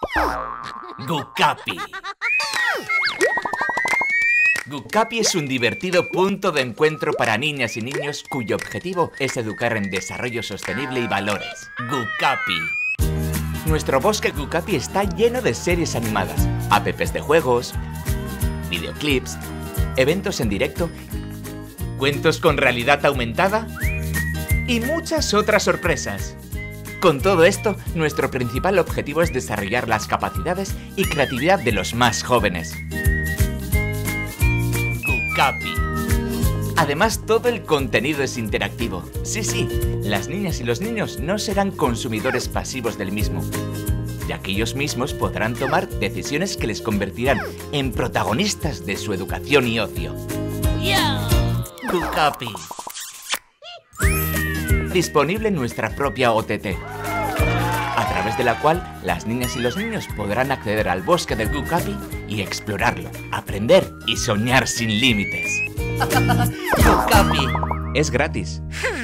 Guccapi. Guccapi es un divertido punto de encuentro para niñas y niños cuyo objetivo es educar en desarrollo sostenible y valores. Guccapi. Nuestro bosque Guccapi está lleno de series animadas, apps de juegos, videoclips, eventos en directo, cuentos con realidad aumentada y muchas otras sorpresas. Con todo esto, nuestro principal objetivo es desarrollar las capacidades y creatividad de los más jóvenes. Guccapi. Además, todo el contenido es interactivo. Sí, las niñas y los niños no serán consumidores pasivos del mismo, ya que ellos mismos podrán tomar decisiones que les convertirán en protagonistas de su educación y ocio. Guccapi. Disponible en nuestra propia OTT, a través de la cual las niñas y los niños podrán acceder al bosque de Guccapi y explorarlo, aprender y soñar sin límites. Guccapi. Es gratis.